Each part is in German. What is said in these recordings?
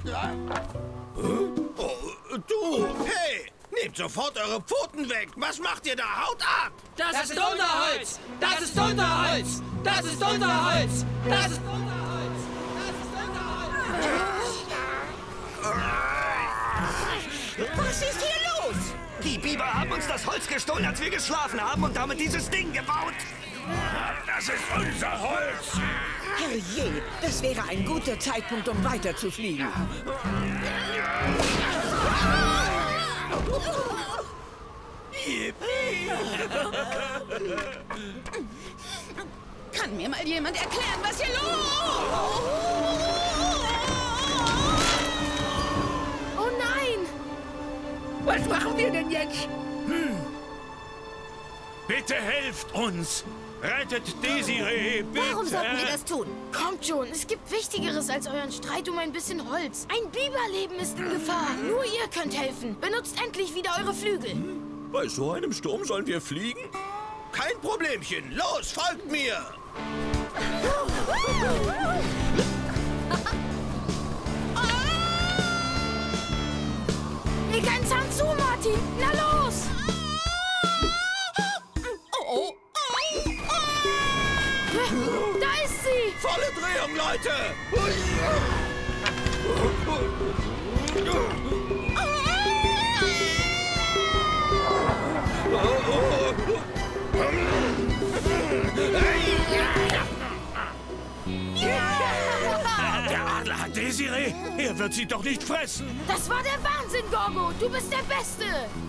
Oh, du, hey! Nehmt sofort eure Pfoten weg! Was macht ihr da? Haut ab! Das ist Unterholz! Das ist Unterholz! Das ist Unterholz! Das ist Unterholz! Das ist Unterholz! Was ist hier los? Die Biber haben uns das Holz gestohlen, als wir geschlafen haben und damit dieses Ding gebaut. Das ist unser Holz! Herrje, das wäre ein guter Zeitpunkt, um weiterzufliegen. Kann mir mal jemand erklären, was hier los? Oh nein! Was machen wir denn jetzt? Bitte helft uns! Rettet Desiree, bitte! Warum sollten wir das tun? Kommt schon, es gibt Wichtigeres als euren Streit um ein bisschen Holz. Ein Biberleben ist in Gefahr. Nur ihr könnt helfen. Benutzt endlich wieder eure Flügel. Bei so einem Sturm sollen wir fliegen? Kein Problemchen. Los, folgt mir! Leg einen Zahn zu, Martin. Na los! Da ist sie! Volle Drehung, Leute! Der Adler hat Desiree. Er wird sie doch nicht fressen. Das war der Wahnsinn, Gorgo. Du bist der Beste.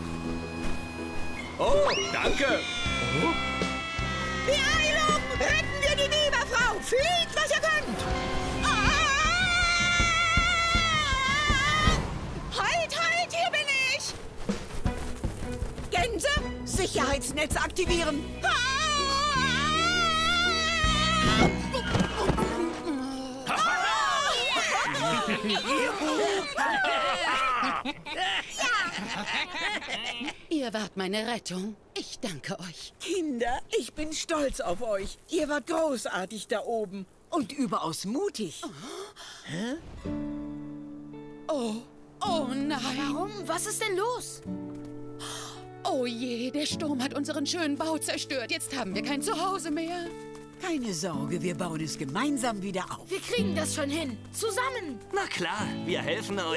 Oh, danke. Beeilung! Retten wir die Biberfrau! Fliegt, was ihr könnt! Halt, halt, hier bin ich! Gänse, Sicherheitsnetz aktivieren! Ihr wart meine Rettung. Ich danke euch. Kinder, ich bin stolz auf euch. Ihr wart großartig da oben und überaus mutig. Oh nein. Warum? Was ist denn los? Oh je, der Sturm hat unseren schönen Bau zerstört. Jetzt haben wir kein Zuhause mehr. Keine Sorge, wir bauen es gemeinsam wieder auf. Wir kriegen das schon hin. Zusammen. Na klar, wir helfen euch.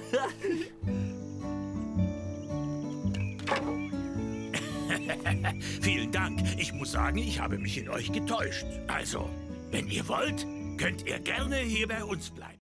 Vielen Dank. Ich muss sagen, ich habe mich in euch getäuscht. Also, wenn ihr wollt, könnt ihr gerne hier bei uns bleiben.